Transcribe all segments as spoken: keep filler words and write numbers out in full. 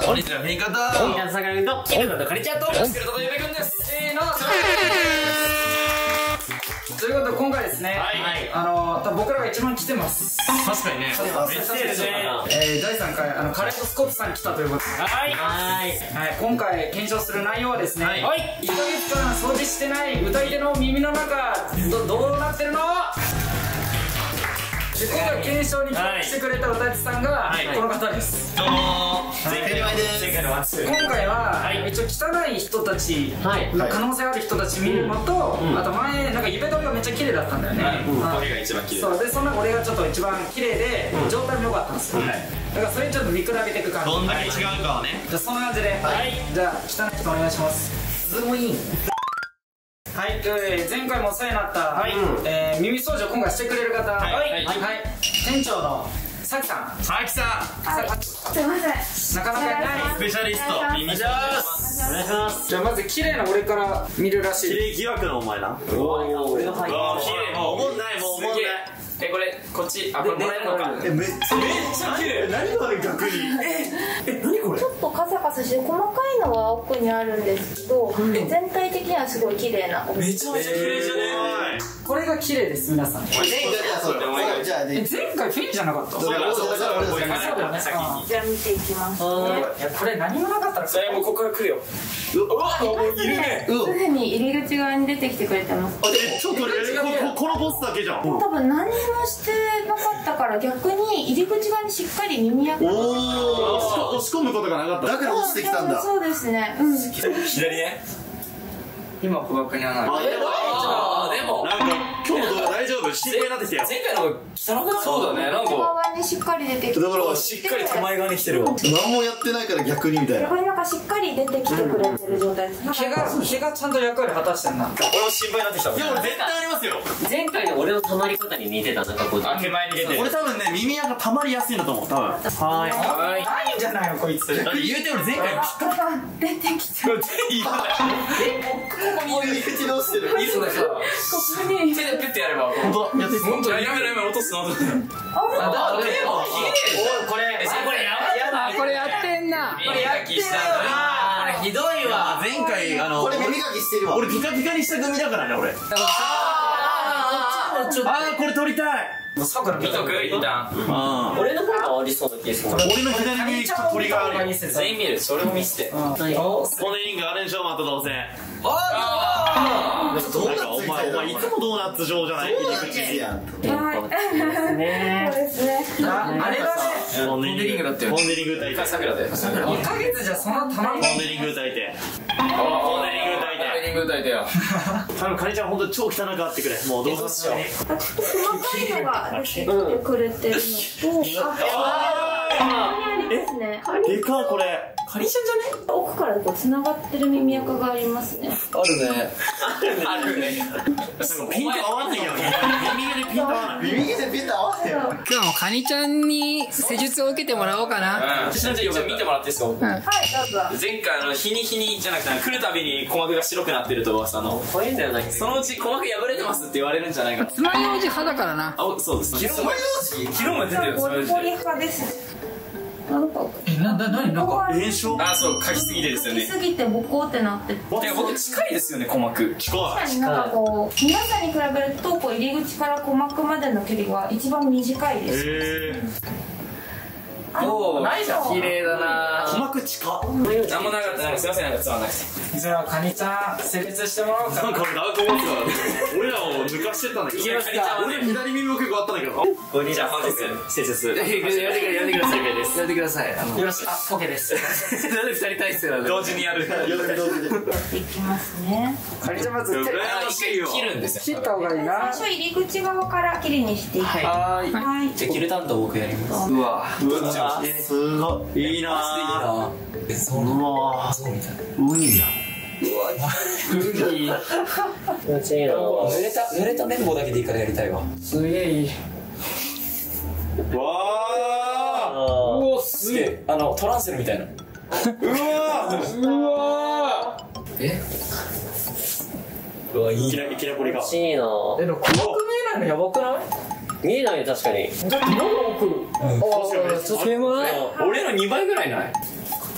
お兄ちゃんのメイン方お兄ちゃんさくらくんとキムとカリちゃんとスケルトとゆめくんです。せーの。 ということで今回ですね、あの多分僕らが一番来てます。 確かにね。めっちゃいるね。 えー、だいさんかいあのカレーとスコップさん来たということで、 はいはいはい、今回検証する内容はですね、はい、いっかげつかん掃除してない歌い手の耳の中 ど, どうなってるの？で今回検証に協力してくれた歌い手さんがこの方です。 どうも前回です。 今回は一応汚い人たちの可能性ある人たち見るのと、あと前なんか指取りがめっちゃ綺麗だったんだよね。 俺が一番綺麗。 そうでそんな俺がちょっと一番綺麗で状態も良かったんですよ。だからそれにちょっと見比べていく感じ。 どんだけ違うかはね。 じゃあそんな感じで、じゃあ汚い人お願いします。すごい。はい、ということで前回もお世話になった、はいえー、耳掃除を今回してくれる方、はいはい、はい、店長のさきさん。 さきさん、 はい、すいません、 なかなかいないスペシャリスト耳掃除お願いします。 じゃあまず綺麗な俺から見るらしい。 綺麗疑惑のお前な。 おお俺の範囲。 綺麗。もうおもんないもうおもんない。えこれこっちあこれもらえるのか。えめっちゃめっちゃ綺麗。何これ逆に。ええ何これ。 ちょっとカサカサして細かいのは奥にあるんですけど、全体的にはすごい綺麗な。 めちゃめちゃ綺麗じゃねえ。 これが綺麗です皆さん。前回じゃあ前回フィンじゃなかった。 そうだそうだそうだ。 じゃあ見ていきますね。 いやこれ何もなかったらそれもうここから来るよ。 うわいるね。 すでに入り口側に出てきてくれてます。 えちょっとこのボスだけじゃん。 多分何もしてなかったから逆に入り口側にしっかり耳垢が押し込むことがなかった。 だから落ちてきたんだ。 そうですね。うん。 左ね。 今ここにはない。 あでもなんか今日の動画大丈夫？心配になってきたよ。前回の方が汚くない？そうだね。なんか側にしっかり出てきて。 だからしっかり手前側に来てるわ。 何もやってないから逆にみたいな。 これなんかしっかり出てきてくれてる状態です。 毛が毛がちゃんと役割果たしてんな。 俺も心配になってきた。いや俺絶対ありますよ。 前回の俺の溜まり方に似てたなんかこう手前に出てる。俺多分ね耳垢溜まりやすいんだと思う。多分。はいはい。ないんじゃないのこいつ。 言うて俺前回ピッカ出てきてる。 いいか。ここに入り口直してる。いいっすね。 ここに手でペッてやれば。本当。やっていいっす。本当。やめろやめろ落とすの。あでも綺麗。おいこれこれやばい。 これやってんな。 これやってんな。これひどいわ。前回あのこれ耳かきしてるわ。 俺ピカピカにした組だからね俺。ああこれ撮りたい。さくら見とく一旦。 俺の方がありそうな気がする。 俺の左に鳥がある。 全員見る。 それも見せて。ポネリングあるんでしょまたどうせ。ああ。ドーナツお前お前いつもドーナツ状じゃない？入り口やん。 はい。そうですね。 あれだね。 ポネリングだってよ。ポネリング歌いて。さくらで。 いっかげつじゃそのたまに。 ポネリング歌いて。ポネリング歌いて。ポネリング歌いてよ。多分カニちゃん本当超汚くあってくれ。もうどうしよう。 細かいのが出てきてくれてるのと、あ、ここにありますね。 でかこれ。カニちゃんじゃね？ 奥からこう繋がってる耳垢がありますね。 あるね。あるね。ピント合わないよ。耳毛でピント合わない。 耳毛でピント合わないよ。 今日もカニちゃんに施術を受けてもらおうかな。 私なんじゃ一応見てもらっていいですか？ はい、どうぞ。 前回あの日に日にじゃなくて来るたびに鼓膜が白くなってると噂の。 怖いんだよな。 そのうち鼓膜破れてますって言われるんじゃないかな。 爪楊枝派だからな。 あ、そうです。 爪楊枝？ 昨日も出てるよ。 ゴリゴリ派です。なんかえ、な、な、なになんか炎症？あ、そう、書きすぎてですよね。 書きすぎてボコってなってて。 いや、ほんと近いですよね、鼓膜。近い。 確かになんかこう皆さんに比べるとこう入り口から鼓膜までの距離が一番短いです。 へえ。 おお、ないじゃん。綺麗だな。 鼓膜近っ。なんもなかった。なんかすいません、なんかつまんなくて。 じゃあカニちゃん施術してもらおうか。 なんか俺ダークホースが俺らを抜かしてたんだけど。行きますか。俺左耳も結構あったんだけど。こんにちは、本日施術。やってください。やってください。やってください。 よろしく。あ、オッケーです。 なんで二人体制なんで。同時にやる。同時に。 やっていきますね。 カニちゃんまず切るんですよ。 切った方がいいな。 最初入り口側からきれいにしていきます。 はい。 はい。 じゃあ切る担当僕やります。うわ。うわ。すごい。いいなぁ。え、そうなの？そうみたいな。ウニだ。うわ。ウニ。 気持ちいいな。 濡れた濡れた綿棒だけでいいからやりたいわ。 すげえいい。 わあ。うおすげえ。あのトランセルみたいな。うわうわ。え。うわいい。いきなりポリが。 気持ちいいな。 え、でも鼓膜見えないのやばくない？ 見えないね確かに。 だって喉奥。ああ、ちょっと手前。 俺のにばいぐらいない？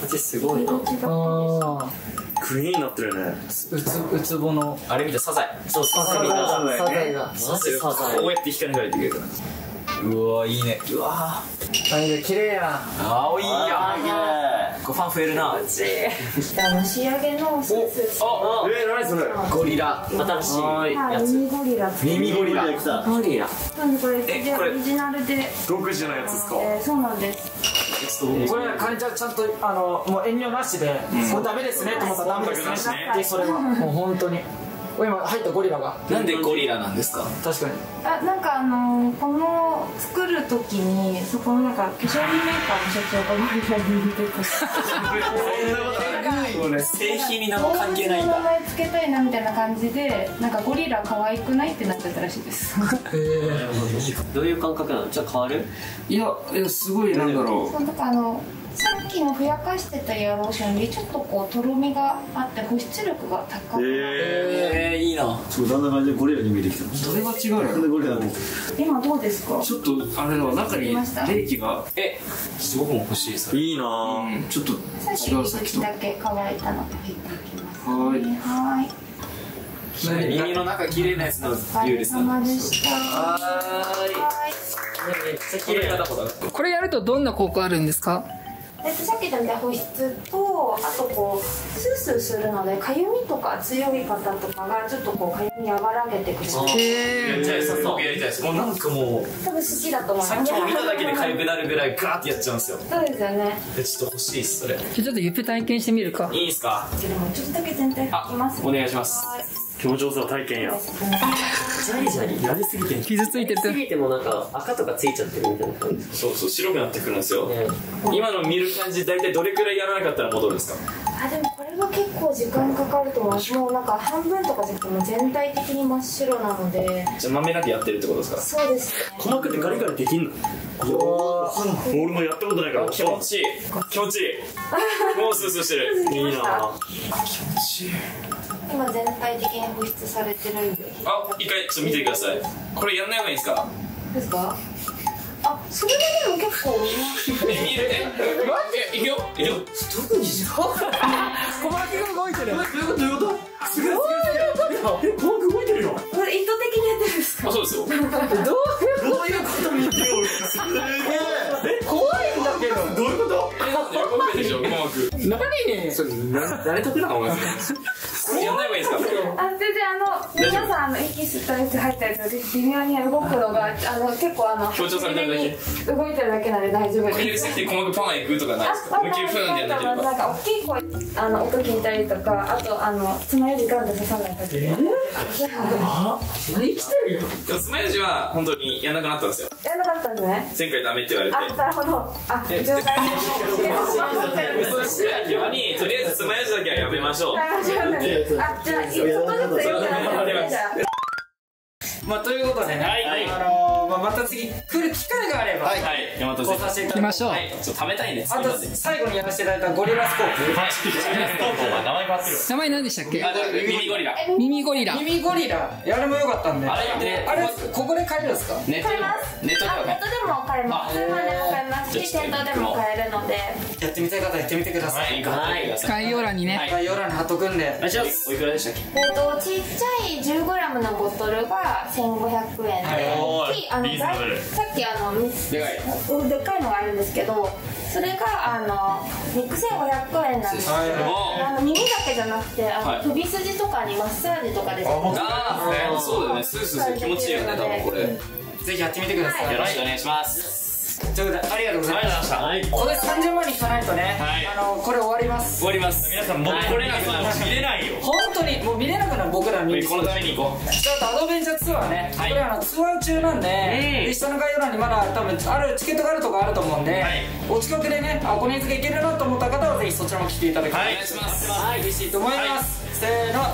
味すごいな。 あグリーンになってるね。 うつうつぼのあれ見てサザエ。 そう、サザエが。 サザエがマジサザエ。 こうやって引かないといけない。うわいいね。うわ綺麗や。 青いやん。こうファン増えるな。 あの仕上げのスーツあ、えー、何それ。ゴリラ。 新しいはいやつ。 ミニゴリラって耳ゴリラ。 ゴリラ。 なんでこれえこれオリジナルで独自のやつですか。 えーそうなんですこれかりんちゃんちゃんとあのもう遠慮なしで、これダメですねと思ったらダメですねでそれはもう本当に今入ったゴリラがなんでゴリラなんですか。 確かにあなんかあのこの作る時にそこのなんか化粧品メーカーの社長がゴリラに似てたそんなことない。もうね製品に何も関係ないん動物の名だ。 前つけたいなみたいな感じでなんかゴリラ可愛くないってなっちゃったらしいですどういう感覚なの？じゃあ変わる？ いやいやすごいなんだろそうなんかあのさっきのふやかしてたエアローションよりちょっとこうとろみがあって保湿力が高くなってえー、いいな。 そうだんだん感じでゴリラに見えてきた。 それは違うよなんでゴリラも今どうですか？ ちょっとあれだわ、中に冷気がえ、僕も欲しいそれ。いいな。 ちょっとさっき違うさっきと。 だけ乾いたので入っていきますはいはい耳の中綺麗なやつのお疲れ理由ですね。 様でしたははいめっちゃ綺麗だ。 これやるとどんな効果あるんですか？ えっと、さっき言ったみたいな保湿とあとこうスースーするのでかゆみとか強い方とかがちょっとこうかゆみ和らげてくれるやりたいです。僕やりたいです。もうなんかもう多分好きだと思いますさっきも見ただけで痒くなるぐらいガーってやっちゃうんですよ。 そうですよねでちょっと欲しいっすそれ。 ちょっとゆっぺ体験してみるか。 いいですか。 でもちょっとだけ全体拭きますお願いします。 はい気持ちよさ体験や。 ジャリジャリ。 やりすぎてん。 傷ついてるとすぎてもなんか赤とかついちゃってるみたいな感じ。 そうそう白くなってくるんですよ。 ね。 今の見る感じ大体どれくらいやらなかったら戻るんですか。 あでもこれは結構時間かかると思いますもうなんか半分とかじゃなくても全体的に真っ白なのでじゃあまめなくやってるってことですか。 そうですね鼓膜ってガリガリできんの？俺もやったことないから気持ちいい気持ちいい。もうスースーしてる。いいな。気持ちいい。 今全体的に保湿されてるんであ、一回ちょっと見てください。これやんない方がいいですか。 ですかあそれでも結構え、見るえ、え、いくよいくよ。 鼓膜が動いてる。 どういうことどういうこと？すごいすごいすごい。え、鼓膜動いてるよ。 これ意図的にやってるんですかあ、そうですよ。 どういうどういうこと見てよ。すげえ。 怖いんだけど。 どういうこと？ え、動くでしょ鼓膜。 何に？ それ誰得なのお前。これやんない方がいいですか。 あ全然あの皆さんあの息吸ったやつ入ったやつで微妙に動くのがあの結構あの強調されてるだけ動いてるだけなんで大丈夫ですこれやりすぎて鼓膜パンいくとかないですか。思いっきりフーンってやんなければ。 なんか大きい声あの音聞いたりとかあとあの爪よりガンで刺さない時で何来てるよ。 でもスマイルジは本当にやんなくなったんですよ。 やらなかったんですね前回ダメって言われて。 あなるほどあ了解ですそうしてようにとりあえずスマイルジだけはやめましょう。 あじゃあちょっとずつよくなってじゃあまあということでね、 はいあのーまあまた次来る機会があれば、 はいはい、大和こうさせていただきましょう。 はい、ちょっと食べたいね。 あと最後にやらせていただいたゴリラスコープ。 はい、ストーブは名前変わってる。 名前何でしたっけ？ あ、耳ゴリラ。 耳ゴリラ。耳ゴリラ。やれもよかったんで。 あれであれここで買えるんですか？ ネットでもネットではね。 ネットでも買えます通販でも買えますし店頭でも買えるのでやってみたい方やってみてください。 はい、はい。 概要欄にね。概要欄に貼っとくんで。 おいくらでしたっけ？ えっとちっちゃい じゅうグラム のボトルがせんごひゃくえんでおー大きいあのリーズナブルさっきあのでかい。 うんでっかいのがあるんですけどそれがあの肉せんごひゃくえんなんですけどはいあの耳だけじゃなくてあの、 はい首筋とかにマッサージとかでああ、そうだよね。スースーする気持ちいいよね、多分これ。よぜひやってみてください。 ろしくお願いします。 ということでありがとうございました。 はい。 これさんじゅうまんにいかないとね、 はいあのこれ終わります。 終わります。皆さん、僕これなくなる見れないよ。 本当にもう見れなくなる僕ら見る。 このために行こう。 ちょっとアドベンチャーツアーね、 はいこれあのツアー中なんで、で下の概要欄にまだ多分あるチケットがあるとこあると思うんで、 はいお近くでねあこのやつがいけるなと思った方はぜひそちらも来ていただきたい、 お願いします。 はい嬉しいと思います、せーの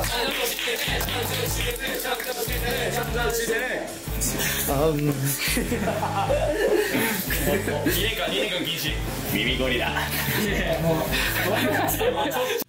にねんかんにねんかん禁止。耳ゴリラ。 もう